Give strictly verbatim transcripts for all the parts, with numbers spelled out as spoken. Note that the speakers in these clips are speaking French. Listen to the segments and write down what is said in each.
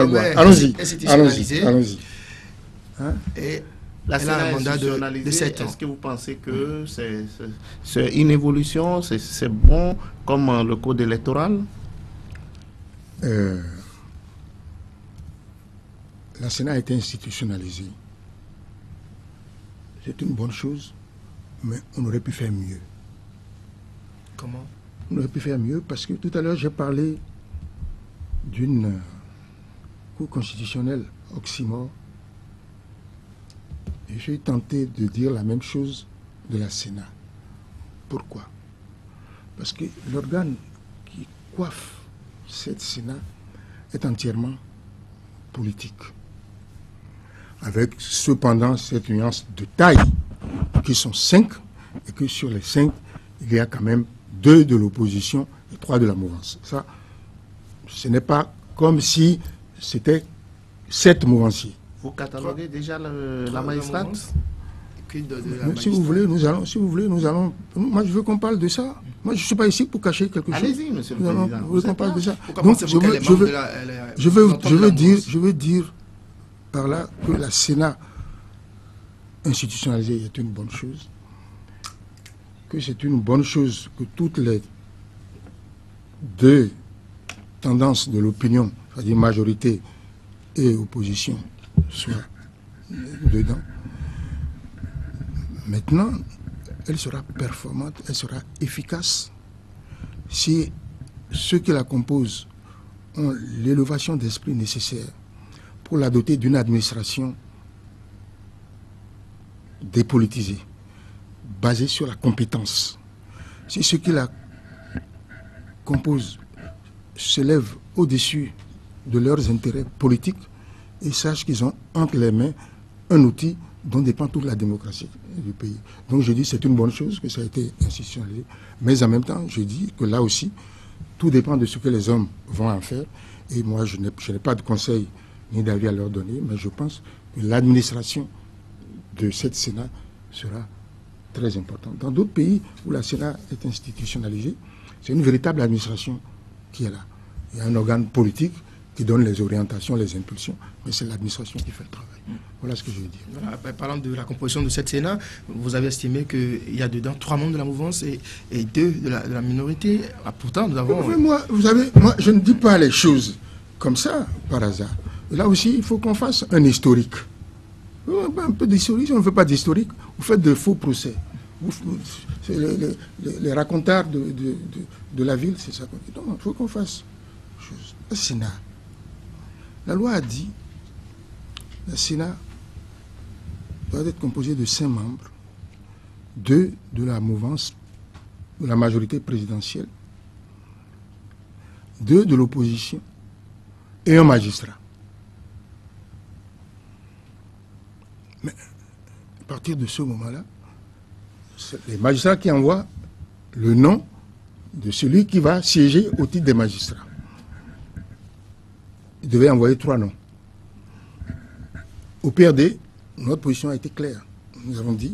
Allons-y, allons-y, allons-y. Hein? Et la Sénat a un mandat de, de sept ans. Est-ce que vous pensez que c'est une évolution, c'est bon comme le code électoral? euh, La Sénat a été institutionnalisée. C'est une bonne chose, mais on aurait pu faire mieux. Comment? On aurait pu faire mieux parce que tout à l'heure j'ai parlé d'une Cour constitutionnelle oxymore. Et je suis tenté de dire la même chose de la Sénat. Pourquoi? Parce que l'organe qui coiffe cette Sénat est entièrement politique. Avec cependant cette nuance de taille, qui sont cinq, et que sur les cinq, il y a quand même deux de l'opposition et trois de la mouvance. Ça, ce n'est pas comme si c'était sept mouvanciers. Vous cataloguez déjà le, la magistrate? De, de la si vous voulez, nous allons, si vous voulez, nous allons. Moi, je veux qu'on parle de ça. Moi, je ne suis pas ici pour cacher quelque chose. Allez-y, monsieur le président. Je veux qu'on parle de ça. Donc, je veux, je veux, je veux, je veux dire, je veux dire par là que la Sénat institutionnalisée est une bonne chose, que c'est une bonne chose que toutes les deux tendances de l'opinion, c'est-à-dire majorité et opposition, soient dedans. Maintenant, elle sera performante, elle sera efficace si ceux qui la composent ont l'élévation d'esprit nécessaire pour la doter d'une administration dépolitisée, basée sur la compétence. Si ceux qui la composent se lèvent au-dessus de leurs intérêts politiques et sachent qu'ils ont entre les mains un outil dont dépend toute la démocratie du pays. Donc je dis c'est une bonne chose que ça a été institutionnalisé, mais en même temps je dis que là aussi tout dépend de ce que les hommes vont en faire et moi je n'ai pas de conseil ni d'avis à leur donner, mais je pense que l'administration de cette Sénat sera très importante. Dans d'autres pays où la Sénat est institutionnalisée, c'est une véritable administration qui est là. Il y a un organe politique qui donne les orientations, les impulsions, mais c'est l'administration qui fait le travail. Voilà ce que je veux dire. Voilà, parlant de la composition de cette Sénat, vous avez estimé qu'il y a dedans trois membres de la mouvance et, et deux de la, de la minorité. Ah, pourtant, nous avons... Oui, moi, vous savez, moi, je ne dis pas les choses comme ça, par hasard. Là aussi, il faut qu'on fasse un historique. Un peu d'historique, si on ne fait pas d'historique, vous faites de faux procès. Vous, les, les, les racontars de, de, de, de la ville, c'est ça qu'on dit. Non, il faut qu'on fasse chose. Le Sénat, la loi a dit, le Sénat doit être composé de cinq membres, deux de la mouvance, de la majorité présidentielle, deux de l'opposition et un magistrat. Mais à partir de ce moment-là, c'est les magistrats qui envoient le nom de celui qui va siéger au titre des magistrats. Ils devaient envoyer trois noms. Au P R D, notre position a été claire. Nous avons dit,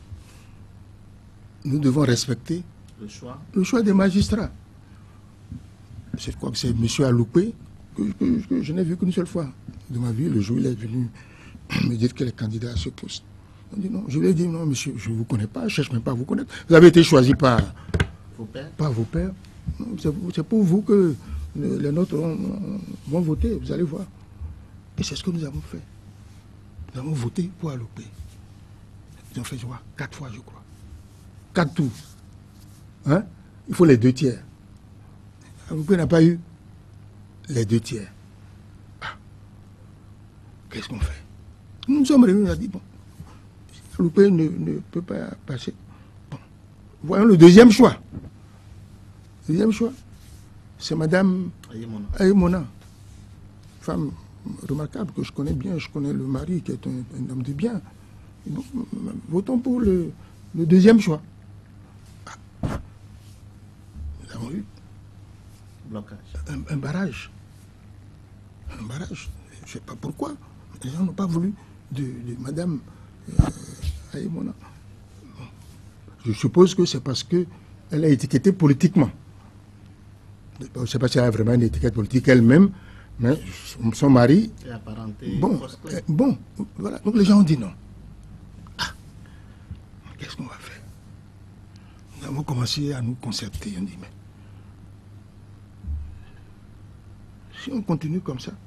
nous devons respecter le choix, le choix des magistrats. Je crois que c'est M. Aloupé que, que, que je n'ai vu qu'une seule fois de ma vie. Le jour où il est venu me dire que les candidats à ce poste. On dit non, je lui ai dit non, monsieur, je ne vous connais pas, je ne cherche même pas à vous connaître. Vous avez été choisi par vos pères. Par vos pères. C'est pour vous que les nôtres vont voter, vous allez voir. Et c'est ce que nous avons fait. Nous avons voté pour Aloupé. Ils ont fait, je crois, quatre fois, je crois. Quatre tours. Hein? Il faut les deux tiers. Aloupé n'a pas eu les deux tiers. Ah. Qu'est-ce qu'on fait? Nous sommes réunis, on a dit, bon, Aloupé ne, ne peut pas passer. Bon. Voyons le deuxième choix. Le deuxième choix, c'est Madame Aïmona, femme remarquable que je connais bien, je connais le mari qui est un, un homme de bien. Bon, votons pour le, le deuxième choix. Ah. Nous avons eu blocage. Un, un barrage. Un barrage. Je ne sais pas pourquoi. Les gens n'ont pas voulu de, de Madame euh, Aïmona. Bon. Je suppose que c'est parce qu'elle a étiqueté politiquement. Je ne sais pas si elle a vraiment une étiquette politique elle-même. Mais son mari... Et apparenté. Bon, euh, bon, voilà. Donc les gens ont dit non. Ah, qu'est-ce qu'on va faire? Nous avons commencé à nous concerter. On dit, mais si on continue comme ça,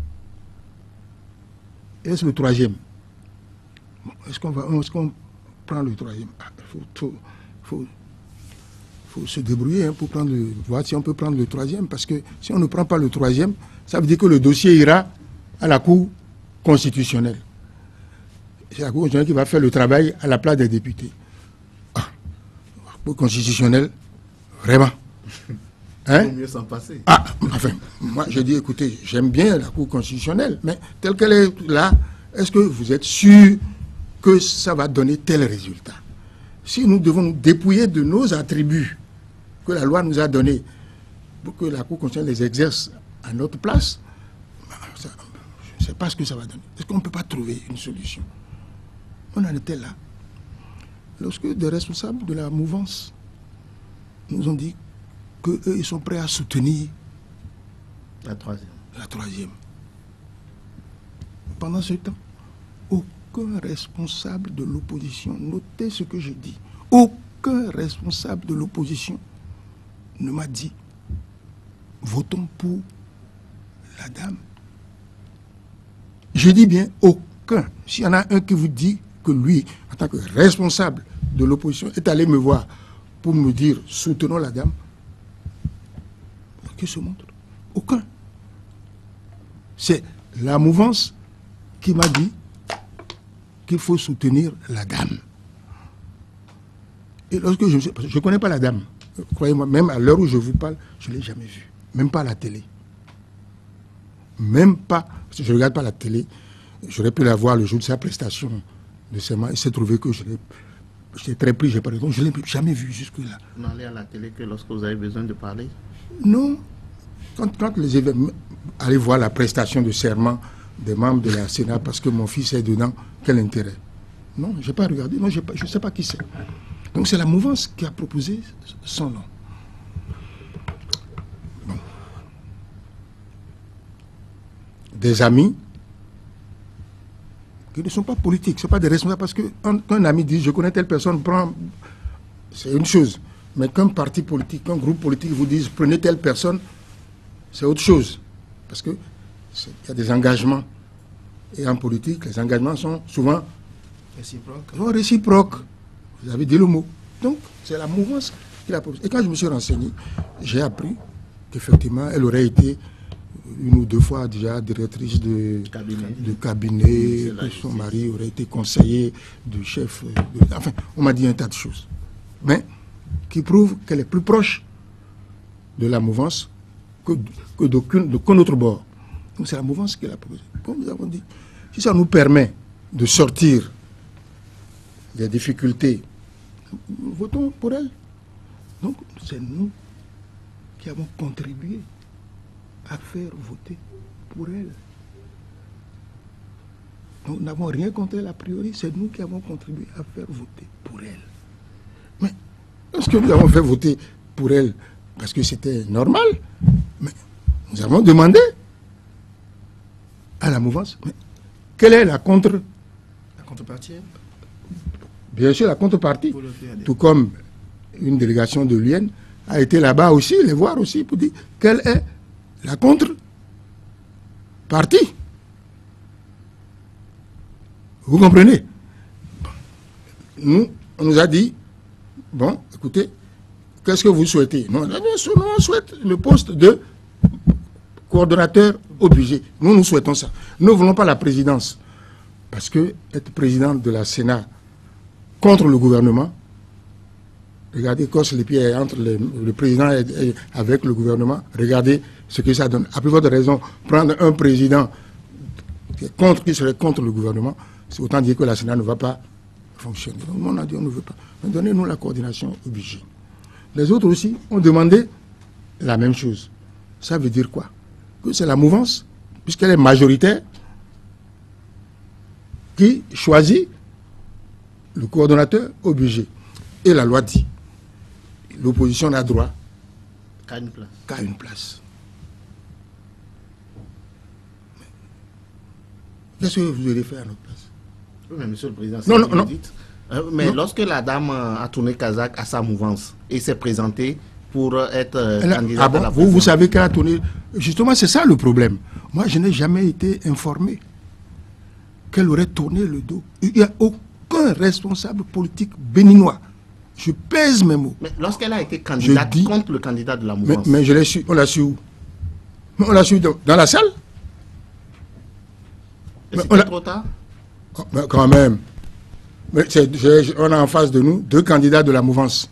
est-ce le troisième? Bon, est-ce qu'on va, est-ce qu'on prend le troisième? Ah, il faut, faut, faut, faut se débrouiller hein, pour prendre le, voir si on peut prendre le troisième, parce que si on ne prend pas le troisième, ça veut dire que le dossier ira à la Cour constitutionnelle. C'est la Cour constitutionnelle qui va faire le travail à la place des députés. Ah, la Cour constitutionnelle, vraiment. Hein? Il vaut mieux s'en passer. Ah, enfin, moi je dis, écoutez, j'aime bien la Cour constitutionnelle, mais telle qu'elle est là, est-ce que vous êtes sûr que ça va donner tel résultat? Si nous devons nous dépouiller de nos attributs que la loi nous a donnés pour que la Cour constitutionnelle les exerce à notre place, ça, je ne sais pas ce que ça va donner. Est-ce qu'on ne peut pas trouver une solution? On en était là. Lorsque des responsables de la mouvance nous ont dit qu'eux, ils sont prêts à soutenir la troisième. La troisième. Pendant ce temps, aucun responsable de l'opposition, notez ce que je dis, aucun responsable de l'opposition ne m'a dit votons pour la dame. Je dis bien aucun. S'il y en a un qui vous dit que lui, en tant que responsable de l'opposition, est allé me voir pour me dire soutenons la dame, qui se montre? Aucun. C'est la mouvance qui m'a dit qu'il faut soutenir la dame. Et lorsque je ne connais pas la dame, croyez-moi, même à l'heure où je vous parle, je ne l'ai jamais vue. Même pas à la télé. Même pas, parce que je ne regarde pas la télé, j'aurais pu la voir le jour de sa prestation de serment. Il s'est trouvé que je l'ai... J'étais très pris, j'ai pas raison, je ne l'ai jamais vu jusque-là. Vous n'allez à la télé que lorsque vous avez besoin de parler? Non. Quand, quand les événements... Allez voir la prestation de serment des membres de la Sénat parce que mon fils est dedans, quel intérêt? Non, je n'ai pas regardé, non, je ne sais pas qui c'est. Donc c'est la mouvance qui a proposé son nom. Bon. Des amis qui ne sont pas politiques, ce ne sont pas des responsables, parce qu'un qu'un ami dit, je connais telle personne, prend, c'est une chose. Mais qu'un parti politique, qu'un groupe politique vous dise, prenez telle personne, c'est autre chose. Parce qu'il y a des engagements. Et en politique, les engagements sont souvent réciproques. Sont réciproques. Vous avez dit le mot. Donc, c'est la mouvance qui l'a proposé. Et quand je me suis renseigné, j'ai appris qu'effectivement, elle aurait été une ou deux fois déjà directrice de cabinet, de cabinet que son mari aurait été conseiller du chef. De, enfin, on m'a dit un tas de choses. Mais qui prouve qu'elle est plus proche de la mouvance que, que d'aucun de, autre bord. Donc c'est la mouvance qui l'a proposé. Comme nous avons dit, si ça nous permet de sortir des difficultés, votons pour elle. Donc c'est nous qui avons contribué à faire voter pour elle. Donc, nous n'avons rien contre elle a priori, c'est nous qui avons contribué à faire voter pour elle. Mais est-ce que nous avons fait voter pour elle parce que c'était normal? Mais nous avons demandé à la mouvance, mais quelle est la contre... La contrepartie? Bien sûr, la contrepartie. Tout comme une délégation de l'U N a été là-bas aussi, les voir aussi, pour dire quelle est la contrepartie. Vous comprenez? Nous, on nous a dit, bon, écoutez, qu'est-ce que vous souhaitez? Nous, on souhaite le poste de coordonnateur au budget. Nous, nous souhaitons ça. Nous ne voulons pas la présidence. Parce que être président de la Sénat contre le gouvernement, regardez, casse les pieds entre le, le président et, et avec le gouvernement, regardez ce que ça donne. À plus forte raison, prendre un président qui, est contre, qui serait contre le gouvernement, c'est autant dire que la Sénat ne va pas fonctionner. Donc, on a dit on ne veut pas. Donnez-nous la coordination au budget. Les autres aussi ont demandé la même chose. Ça veut dire quoi? Que c'est la mouvance, puisqu'elle est majoritaire, qui choisit le coordonnateur au budget. Et la loi dit, l'opposition n'a droit qu'à une place. Qu'à une place. Qu'est-ce que vous aurez fait à notre place? Oui, mais monsieur le président, non, non, non. Dites. Euh, mais non. Lorsque la dame a tourné Kazakh à sa mouvance et s'est présentée pour être euh, candidate ah bon, à la vous, vous savez qu'elle a tourné... Justement, c'est ça le problème. Moi, je n'ai jamais été informé qu'elle aurait tourné le dos. Il n'y a aucun responsable politique béninois. Je pèse mes mots. Mais lorsqu'elle a été candidate dis, contre le candidat de la mouvance... Mais, mais je l'ai su, on l'a su où? On l'a su dans, dans la salle. C'était trop tard? Mais quand même. Mais on a en face de nous deux candidats de la mouvance.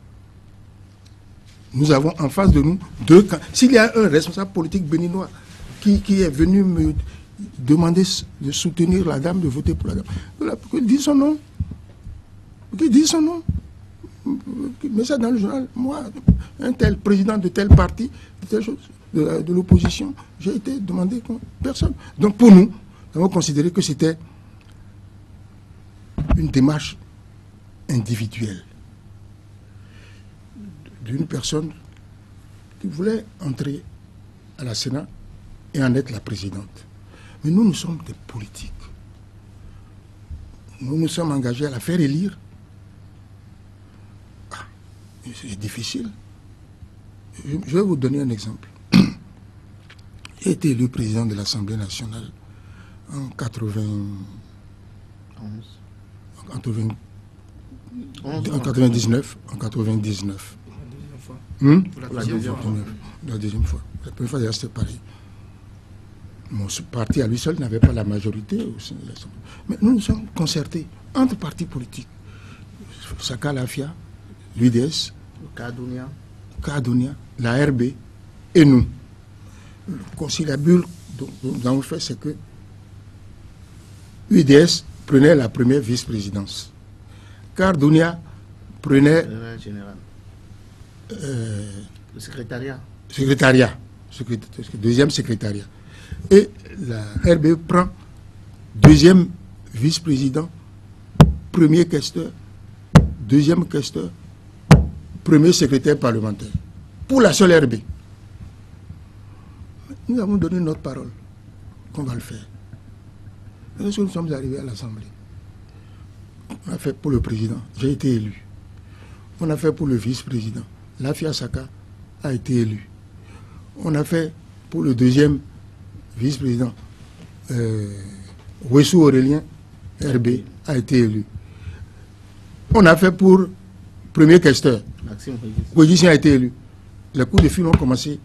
Nous avons en face de nous deux... S'il y a un responsable politique béninois qui, qui est venu me demander de soutenir la dame, de voter pour la dame, qu'il dise son nom. Qu'il dise son nom. Mais ça dans le journal. Moi, un tel président de tel parti, de telle chose, de, de l'opposition, j'ai été demandé comme personne. Donc pour nous, nous avons considéré que c'était une démarche individuelle d'une personne qui voulait entrer à la Sénat et en être la présidente. Mais nous, nous sommes des politiques. Nous nous sommes engagés à la faire élire. Ah, c'est difficile. Je, je vais vous donner un exemple. J'ai été élu président de l'Assemblée nationale en quatre-vingt-onze. En quatre-vingt-dix-neuf. En quatre-vingt-dix-neuf. Hmm? La deuxième fois. La deuxième fois. La première fois, c'était pareil. Mon parti à lui seul n'avait pas la majorité au sein de l'Assemblée. Mais nous nous sommes concertés entre partis politiques. Saka Lafia, l'U D S, Kadonia, Kadonia, la R B et nous. Le conciliabule que nous avons fait, c'est que l'U D S prenait la première vice-présidence. Kadonia prenait... Le général. Euh, le secrétariat. Secrétariat. Secrétariat. Deuxième secrétariat. Et la R B prend deuxième vice-président, premier questeur, deuxième questeur, premier secrétaire parlementaire. Pour la seule R B. Nous avons donné notre parole qu'on va le faire. Lorsque nous sommes arrivés à l'Assemblée, on a fait pour le président, j'ai été élu. On a fait pour le vice-président, Lafia Saka a été élu. On a fait pour le deuxième vice-président, euh, Wessou Aurélien, R B, a été élu. On a fait pour premier questeur, Wédicien a été élu. Les coups de fil ont commencé.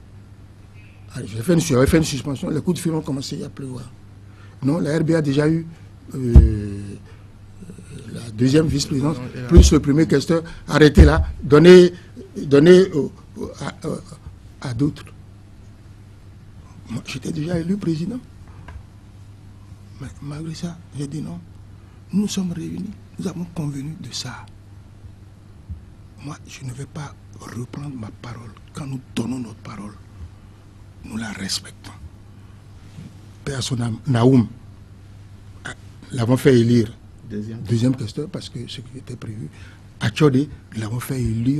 J'ai fait, fait une suspension, les coups de fil ont commencé à pleuvoir. Non, la R B a déjà eu euh, la deuxième vice-présidence, plus le premier questeur, arrêté là, donné, donné euh, à, euh, à d'autres. J'étais déjà élu président. Mais malgré ça, j'ai dit non. Nous nous sommes réunis, nous avons convenu de ça. Moi, je ne vais pas reprendre ma parole. Quand nous donnons notre parole, nous la respectons. Père Sonam, Naoum, l'avons fait élire deuxième, deuxième questeur parce que ce qui était prévu. À Tchodé, l'avons fait élire.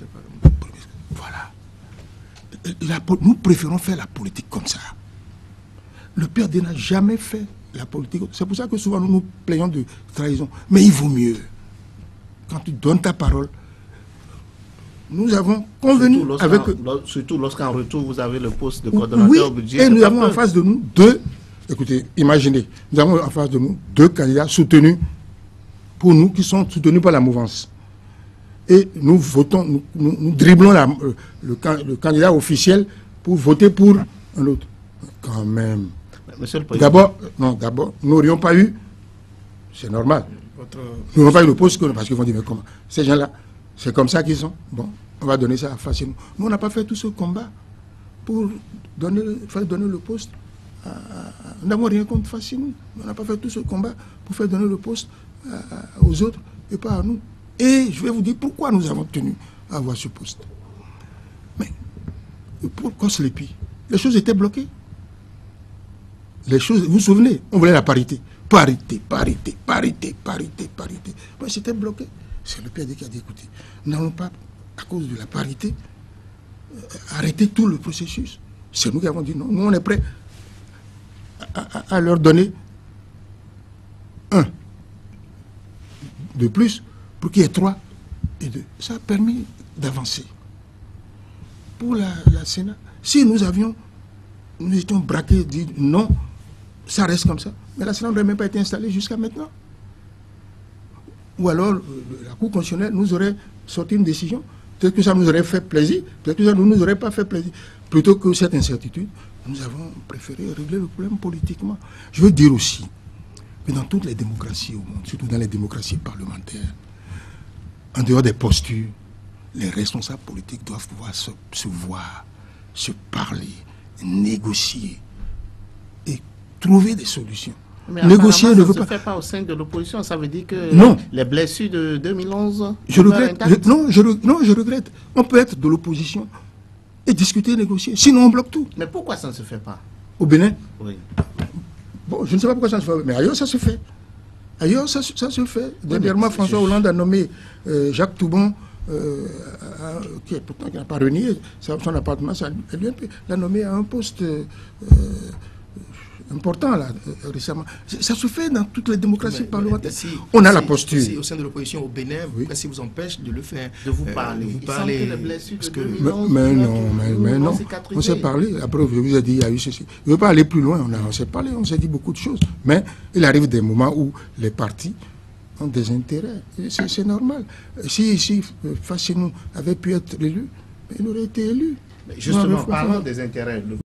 Voilà. La, nous préférons faire la politique comme ça. Le P R D n'a jamais fait la politique. C'est pour ça que souvent nous nous plaignons de trahison. Mais il vaut mieux. Quand tu donnes ta parole, nous avons convenu surtout avec... Surtout lorsqu'en retour, vous avez le poste de coordonnateur oui, au budget. Et nous avons en face de nous deux... Écoutez, imaginez, nous avons en face de nous deux candidats soutenus pour nous, qui sont soutenus par la mouvance. Et nous votons, nous, nous, nous dribblons la, le, le candidat officiel pour voter pour un autre. Quand même. D'abord, non, d'abord, nous n'aurions pas eu, c'est normal, Votre... nous n'aurions pas eu le poste, parce qu'ils vont dire, mais comment? Ces gens-là, c'est comme ça qu'ils sont. Bon, on va donner ça à facilement. Nous, on n'a pas fait tout ce combat pour donner, faire donner le poste. À, à, nous n'avons rien contre Facinou. On n'a pas fait tout ce combat pour faire donner le poste à, à, aux autres et pas à nous. Et je vais vous dire pourquoi nous avons tenu à avoir ce poste. Mais pourquoi se l'épi? Les choses étaient bloquées. Les choses, vous vous souvenez, on voulait la parité. Parité, parité, parité, parité, parité. Mais c'était bloqué. C'est le P R D qui a dit, écoutez, nous n'allons pas, à cause de la parité, euh, arrêter tout le processus. C'est nous qui avons dit non. Nous, on est prêts à, à, à leur donner un de plus pour qu'il y ait trois et deux. Ça a permis d'avancer. Pour la, la Sénat, si nous avions, nous étions braqués, dit non, ça reste comme ça. Mais la Sénat n'aurait même pas été installée jusqu'à maintenant. Ou alors, la Cour constitutionnelle nous aurait sorti une décision. Peut-être que ça nous aurait fait plaisir, peut-être que ça ne nous aurait pas fait plaisir. Plutôt que cette incertitude, nous avons préféré régler le problème politiquement. Je veux dire aussi que dans toutes les démocraties au monde, surtout dans les démocraties parlementaires, en dehors des postures, les responsables politiques doivent pouvoir se, se voir, se parler, négocier et trouver des solutions. Mais négocier ne ça veut ne pas... se fait pas au sein de l'opposition. Ça veut dire que non. les blessures de deux mille onze... Je regrette. Je, non, je, non, je regrette. On peut être de l'opposition et discuter, négocier. Sinon, on bloque tout. Mais pourquoi ça ne se fait pas? Au Bénin? Oui. Bon, je ne sais pas pourquoi ça se fait, mais ailleurs, ça se fait. Ailleurs, ça, ça se fait. Dernièrement, François Hollande a nommé euh, Jacques Toubon, euh, à, qui est pourtant qui n'a pas renié son appartement, ça, lui l'a nommé à un poste euh, important là, euh, récemment. Ça se fait dans toutes les démocraties mais, parlementaires. Si, on a si, la posture. Si au sein de l'opposition au Bénin, oui. si vous empêche de le faire, de vous parler, euh, vous il parler, semble que les blessures de que... deux mille onze, mais, mais non, mais, mais non, on s'est parlé. Après, je vous ai dit, il y a eu ceci. Je ne veux pas aller plus loin. On, a, on s'est parlé, on s'est dit beaucoup de choses. Mais il arrive des moments où les partis ont des intérêts. C'est normal. Si, si Fassinou avait pu être élu, il aurait été élu. Mais justement, parlant des intérêts, le